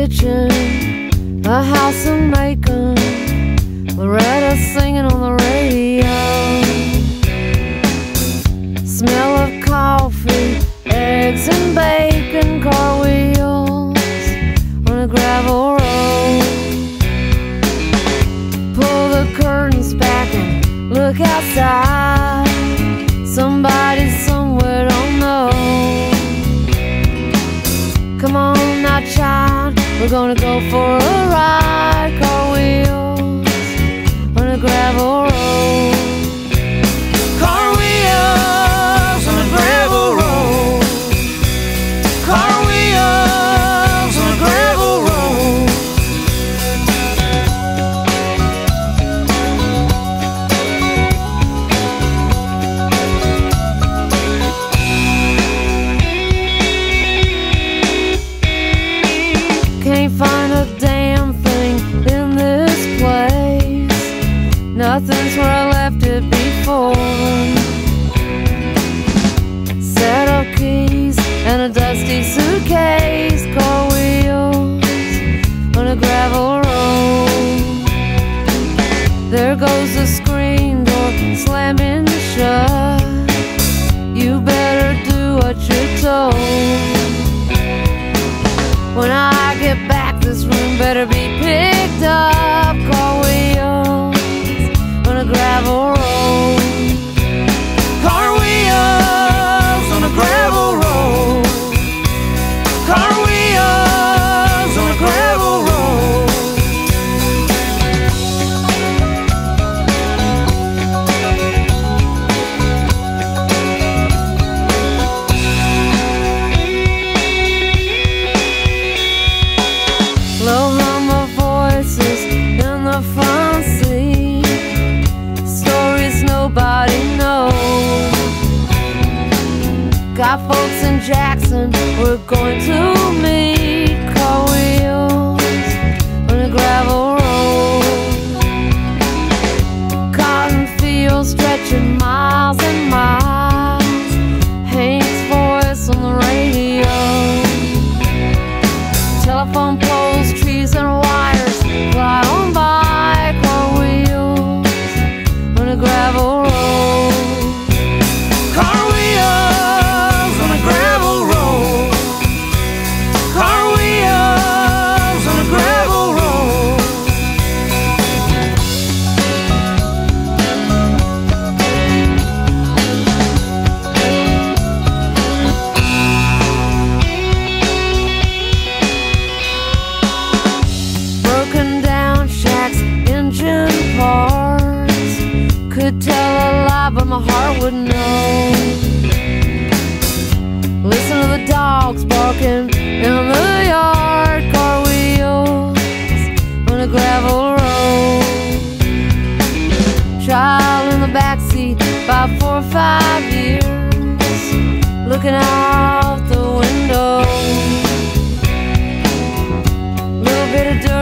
kitchen, a house of Macon, Loretta singing on the radio. Smell of coffee, eggs and bacon, car wheels on a gravel road. Pull the curtains back and look outside. Somebody somewhere, don't know. Come on now, child, we're gonna go for a ride. Car wheels on a gravel road. Car wheels on a gravel road. Car wheels on a gravel road. Can't find a damn thing in this place. Nothing's where I left it before. Set of keys and a dusty suitcase. Car wheels on a gravel road. There goes the screen door slamming shut. You better do what you're told. When I get back, this room better be picked up. Car wheels on a gravel road. Car wheels on a gravel road. Car wheels on a gravel road. Low hum of voices in the front seat, stories nobody knows. Got folks in Jackson we're going to meet. Car wheels on a gravel road. Cotton fields stretching miles and miles. Hank's voice on the radio. Telephone poles, trees and wires fly on by. Car wheels on a gravel road. Car wheels on a gravel road. Car wheels on a gravel road. Broken down shacks, engine parts. Could tell a lie, but my heart would know. Listen to the dogs barking in the yard. Car wheels on a gravel road. Child in the backseat, about 4 or 5 years, looking out the window. Little bit of dirt